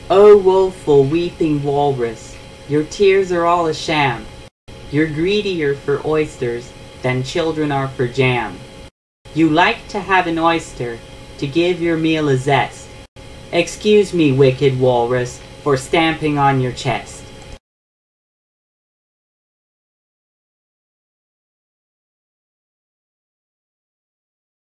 O woeful, weeping walrus, your tears are all a sham. You're greedier for oysters than children are for jam. You like to have an oyster to give your meal a zest. Excuse me, wicked walrus, for stamping on your chest.